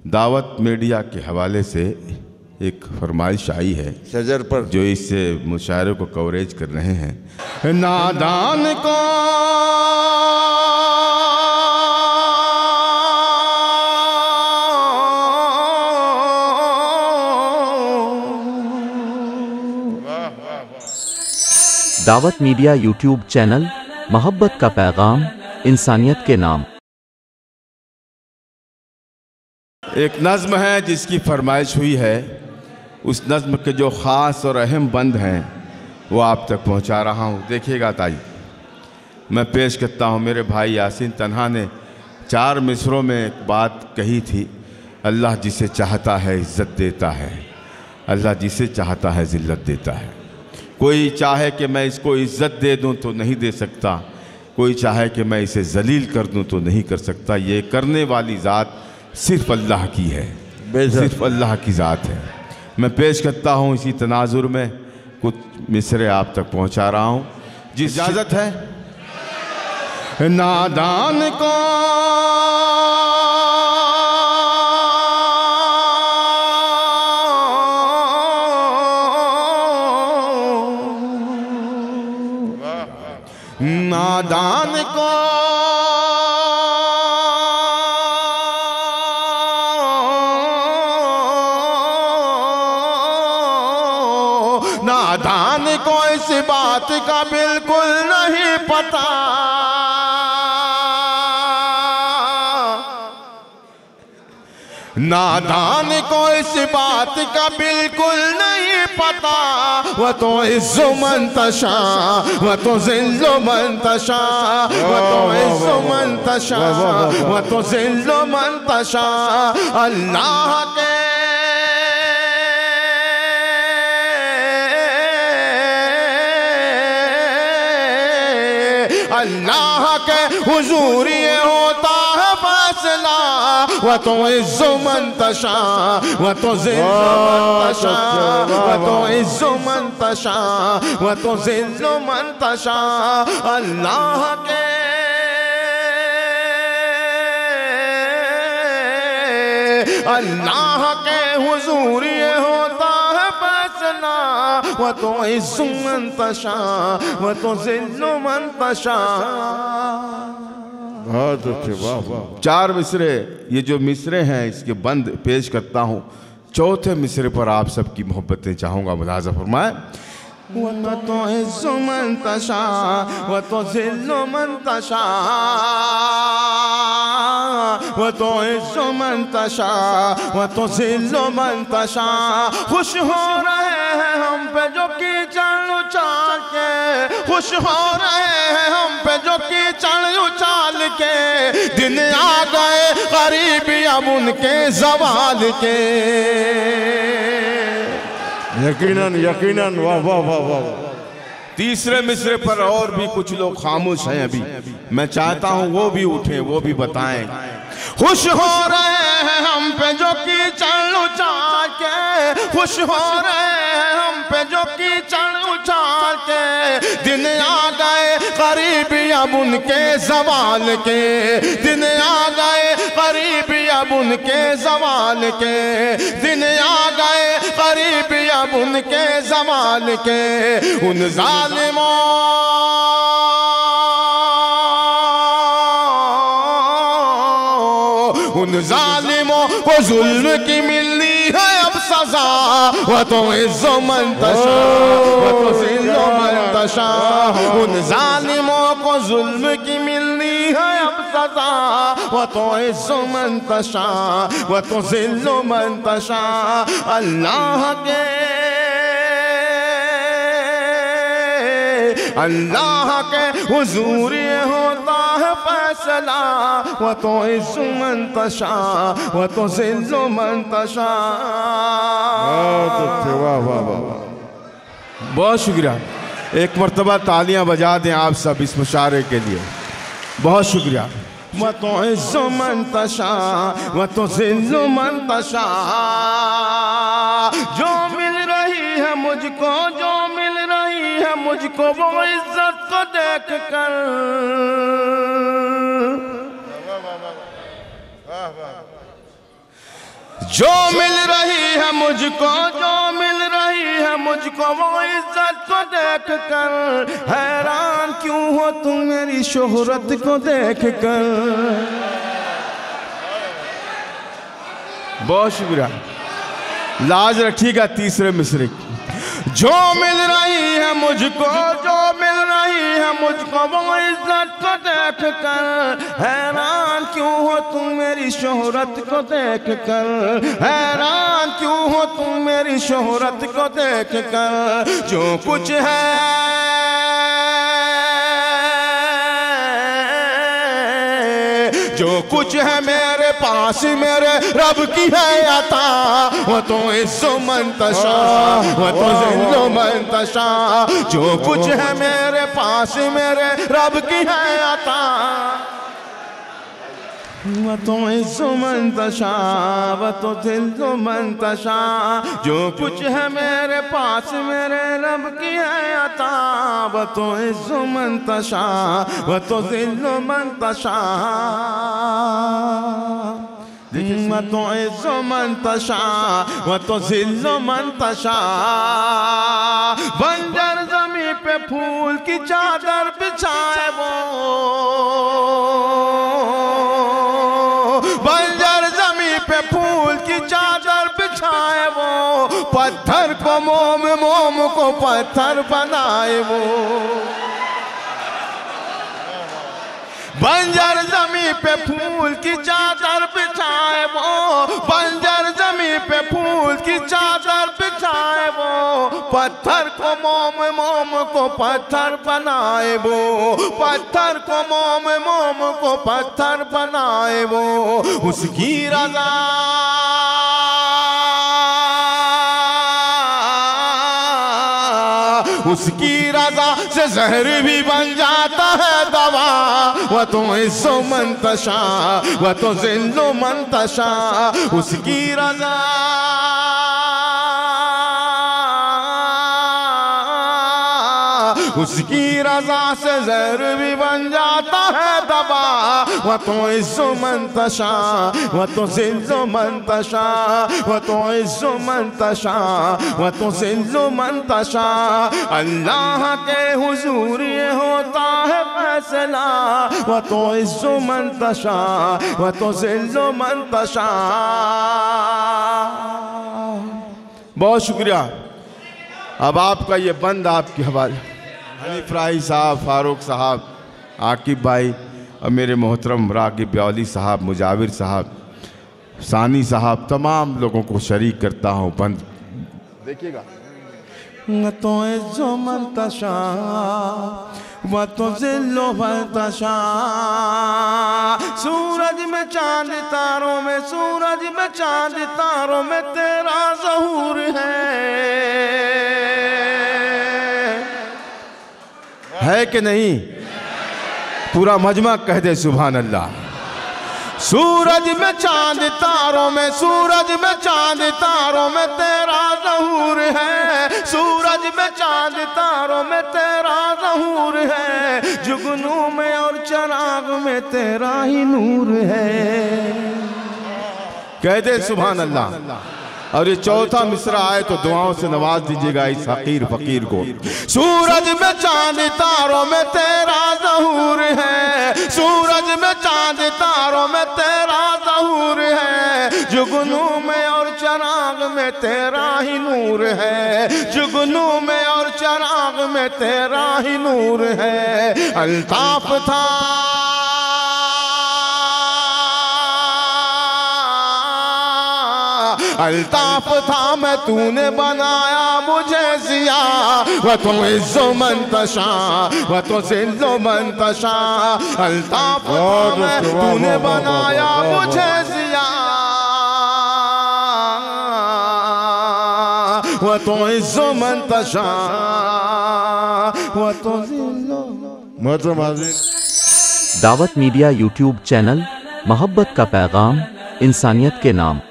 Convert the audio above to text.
दावत मीडिया के हवाले से एक फरमाइश आई है शजर पर, जो इस मुशायरे को कवरेज कर रहे हैं। नादान को दावत मीडिया यूट्यूब चैनल, मोहब्बत का पैगाम, इंसानियत के नाम। एक नज़्म है जिसकी फरमाइश हुई है। उस नज़्म के जो ख़ास और अहम बंद हैं वो आप तक पहुंचा रहा हूं। देखिएगा ताई, मैं पेश करता हूं। मेरे भाई यासीन तन्हा ने 4 मिसरों में एक बात कही थी, अल्लाह जिसे चाहता है इज़्ज़त देता है, अल्लाह जिसे चाहता है ज़िल्लत देता है। कोई चाहे कि मैं इसको इज़्ज़त दे दूं तो नहीं दे सकता, कोई चाहे कि मैं इसे जलील कर दूं तो नहीं कर सकता। ये करने वाली ज़ात सिर्फ़ अल्लाह की है, सिर्फ़ अल्लाह की ज़ात है। मैं पेश करता हूँ इसी तनाजुर में कुछ मिसरे आप तक पहुँचा रहा हूँ। जी इजाज़त है। नादान को नादान को नादान को इस बात का बिल्कुल नहीं पता, नादान को इस बात का बिल्कुल नहीं पता। वह तो इज़्ज़ु मन तशा, वह तो ज़िल्लु मन तशा, वह तो इज़्ज़ु मन तशा, वह तो ज़िल्लु मन तशा। अल्लाह के अल्लाह के हुजूर ये होता है फैसला। वह तो इज़्ज़ु मन तशा, वह तो ज़िल्लु मन तशा, वह तो इज़्ज़ु मन तशा, वह तो ज़िल्लु मन तशा। अल्लाह के अल्लाह के हुजूर ये होता है फैसला। वह तो इज़्ज़ु मन तशा, वह तो ज़िल्लु मन तशा। बहुत अच्छे, वाह वाह। 4 मिसरे, ये जो मिसरे हैं इसके बंद पेश करता हूँ। चौथे मिसरे पर आप सबकी मोहब्बतें चाहूँगा, मुलाज़ा फरमाएं। वह तो इज़्ज़ु मन तशा, वह तो ज़िल्लु मन तशा, वह तो इज़्ज़ु मन तशा, वह तो ज़िल्लु मन तशा। खुश हो रहे हैं हम पे जो कीचड़ उछाल के, खुश हो रहे हैं हम पे जो कीचड़ उछाल के। दिन आ गए गरीबी अब उनके ज़वाल के। यकीनन यकीनन, वाह वाह वाह वाह। तीसरे मिसरे पर और भी कुछ लोग खामोश हैं अभी, मैं चाहता हूँ वो भी उठें, वो भी बताएं। खुश हो रहे हैं हम पे जो कीचड़ उछाल के, खुश हो रहे हैं हम पे जो कीचड़ उछाल के। दिन आ गए गरीबी अब उनके ज़वाल के, दिन आ गए गरीबी अब उनके ज़वाल के, दिन आ गए गरीबी अब उनके ज़वाल के। उन ज़ालिमों उन ज़ालिमों को जुल्म की मिलनी है अब सजा। वह तो इज़्ज़ु मन तशा, वह तो ज़िल्लु मन तशा। उन ज़ालिमों को जुल्म की मिलनी है अब सजा। वह तो इज़्ज़ु मन तशा, वह तो ज़िल्लु मन तशा। अल्लाह के अल्लाह के हुजूर ये होता है फैसला। वह तो इज़्ज़ु मन तशा, वह तो ज़िल्लु मन तशा। वाह वाह वाह। बहुत शुक्रिया। एक मरतबा तालियां बजा दें आप सब इस मुशायरे के लिए। बहुत शुक्रिया। वह तो इज़्ज़ु मन तशा, वह तो ज़िल्लु मन तशा। जो मिल रही है मुझको, जो मिल रही है मुझको वो इज्जत को देख कर, जो मिल रही है मुझको, जो मिल रही है मुझको वो इज्जत को देख कर, हैरान क्यों हो तुम मेरी शोहरत को देख कर। बहुत शुक्रिया, लाज रखिएगा। तीसरे मिसरे, जो मिल रही है मुझको, जो मिल रही है मुझको वो इज्जत को देख कर, हैरान क्यों हो तुम मेरी शोहरत को देख कर, हैरान क्यों हो तुम मेरी शोहरत को देख कर। जो कुछ है जो कुछ है मेरे पास मेरे रब की है अता, वो तो इज्जो मंतशा, वो तो जिल्लो मंतशा। जो कुछ है मेरे पास मेरे रब की है अता, वो तो इज्जो मंतशा, वो तो जिल्लो मंतशा। जो कुछ है मेरे पास मेरे रब की है अता, वो तो इज्जो मंतशा, वो तो जिल्लो मंतशा। वो तो इज्जो मंतशा, वो तो जिल्लो मंतशा। बंजर ज़मीं पे फूल की चादर बिछाए वो, बंजर ज़मीं पे फूल की चादर बिछाए वो, पत्थर को मोम, मोम को पत्थर बनाए वो। बंजर ज़मीं पे फूल की चादर बिछाए वो, बंजर ज़मीं पे फूल की चादर बिछाए वो, पत्थर को मोम, मोम को पत्थर बनाए वो, पत्थर को मोम, मोम को पत्थर बनाए वो। उसकी रज़ा उसकी रज़ा से जहर भी बन जाता है दवा, वह तो इज्जो मंतशा, वह तो जिल्लो मंतशा। उसकी रज़ा उसकी रज़ा से जहर भी बन जाता है दवा, वह तो इज्जो मंतशा, वह तो जिल्लो मंतशा, वह तो इज्जो मंतशा, वह तो जिल्लो मंतशा। अल्लाह के हुजूर ये होता है फैसला, वह तो इज्जो मंतशा, वह तो जिल्लो मंतशा। बहुत शुक्रिया। अब आपका ये बंद आपके हवाले। हनीफ राही साहब, फारूक साहब, आकिब भाई और मेरे मोहतरम रागिब ब्यावली साहब, मुजाविर साहब, सानी साहब, तमाम लोगों को शरीक करता हूँ। बंद देखिएगा। न तो इज्जो मंतशा, व तो जिल्लो मंतशा। सूरज में चांद तारों में, सूरज में चांद तारों में तेरा ज़हूर है कि नहीं? पूरा मजमा कह दे सुभान अल्लाह। सूरज में चांद तारों में, सूरज में चांद तारों में तेरा ज़हूर है, सूरज में चांद तारों में तेरा ज़हूर है। जुगनू में और चराग में तेरा ही नूर है। कह दे सुभान अल्लाह। और ये चौथा मिसरा आए तो दुआओं से नवाज दीजिएगा इस हकीर फकीर को। सूरज में चांद तारों में तेरा ज़हूर है, सूरज में चांद तारों में तेरा ज़हूर है। जुगनू में और चराग में तेरा ही नूर है, जुगनू में और चराग में तेरा ही नूर है। अल्ताफ था अल्ताफ था मैं, तूने बनाया मुझे जिया। वह तो इज्जो मंतशा, वह तो जिल्लो मंतशा। अल्ताफ था मैं, तूने बनाया मुझे जिया। वह तो इज्जो मंतशा, वह तो जिल्लो। दावत मीडिया यूट्यूब चैनल, मोहब्बत का पैगाम, इंसानियत के नाम।